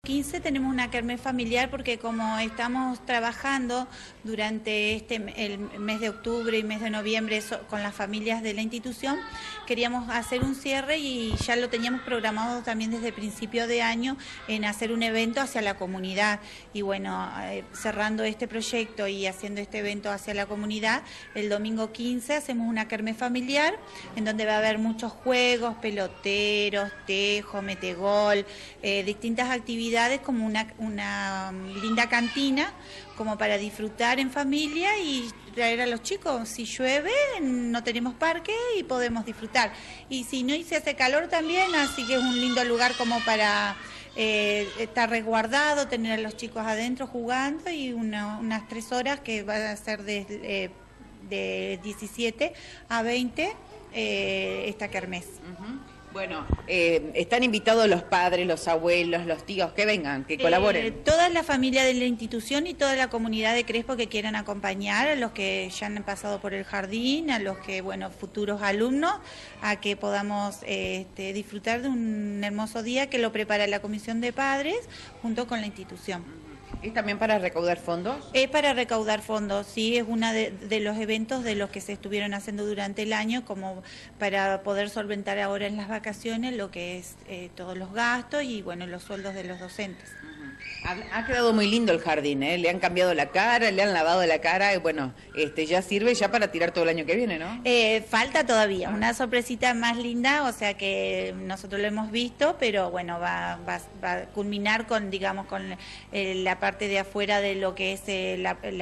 15 tenemos una kermés familiar porque como estamos trabajando durante el mes de octubre y mes de noviembre con las familias de la institución, queríamos hacer un cierre y ya lo teníamos programado también desde principio de año en hacer un evento hacia la comunidad. Y bueno, cerrando este proyecto y haciendo este evento hacia la comunidad, el domingo 15 hacemos una kermés familiar en donde va a haber muchos juegos, peloteros, tejo, metegol, distintas actividades como una linda cantina como para disfrutar en familia y traer a los chicos. Si llueve no tenemos parque y podemos disfrutar, y si no y se hace calor también, así que es un lindo lugar como para estar resguardado, tener a los chicos adentro jugando y unas 3 horas que va a ser de 17 a 20 esta kermés. Bueno, están invitados los padres, los abuelos, los tíos, que vengan, que colaboren. Toda la familia de la institución y toda la comunidad de Crespo que quieran acompañar, a los que ya han pasado por el jardín, a los que, bueno, futuros alumnos, a que podamos disfrutar de un hermoso día que lo prepara la Comisión de Padres junto con la institución. ¿Es también para recaudar fondos? Es para recaudar fondos, sí, es uno de los eventos de los que se estuvieron haciendo durante el año, como para poder solventar ahora en las vacaciones lo que es todos los gastos y, bueno, los sueldos de los docentes. Ha quedado muy lindo el jardín, ¿eh? Le han cambiado la cara, le han lavado la cara y bueno, ya sirve ya para tirar todo el año que viene, ¿no? Falta todavía una sorpresita más linda, o sea que nosotros lo hemos visto, pero bueno, va a culminar con, digamos, con la parte de afuera de lo que es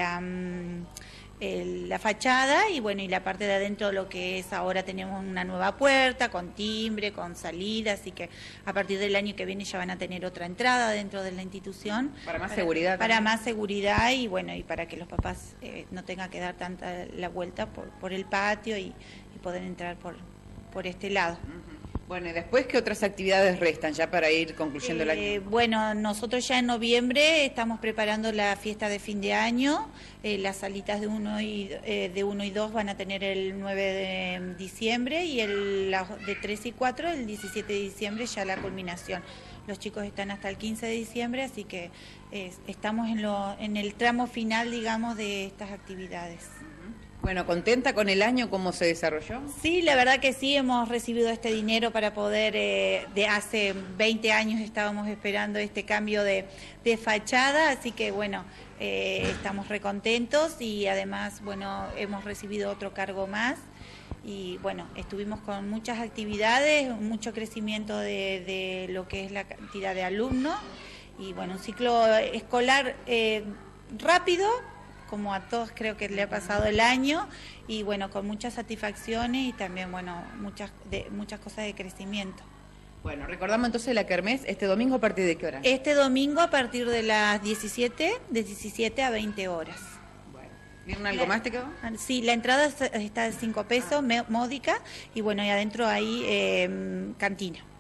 la fachada y bueno, y la parte de adentro lo que es ahora tenemos una nueva puerta con timbre, con salida, así que a partir del año que viene ya van a tener otra entrada dentro de la institución. Para más seguridad. Para más seguridad y bueno, y para que los papás no tengan que dar tanta la vuelta por el patio y poder entrar por este lado. Bueno, y después, ¿qué otras actividades restan ya para ir concluyendo el año? Bueno, nosotros ya en noviembre estamos preparando la fiesta de fin de año. Las salitas de 1 y 2 van a tener el 9 de diciembre y de 3 y 4 el 17 de diciembre ya la culminación. Los chicos están hasta el 15 de diciembre, así que estamos en el tramo final, digamos, de estas actividades. Bueno, ¿contenta con el año, cómo se desarrolló? Sí, la verdad que sí, hemos recibido este dinero para poder, de hace 20 años estábamos esperando este cambio de fachada, así que bueno, estamos recontentos y además, bueno, hemos recibido otro cargo más y bueno, estuvimos con muchas actividades, mucho crecimiento de lo que es la cantidad de alumnos y bueno, un ciclo escolar rápido, como a todos creo que le ha pasado el año y bueno, con muchas satisfacciones y también bueno, muchas cosas de crecimiento. Bueno, recordamos entonces la kermés este domingo a partir de qué hora. Este domingo a partir de las 17 a 20 horas. Bueno, ¿vieron algo más te quedó? Sí, la entrada está de 5 pesos, módica, y bueno, y adentro hay cantina.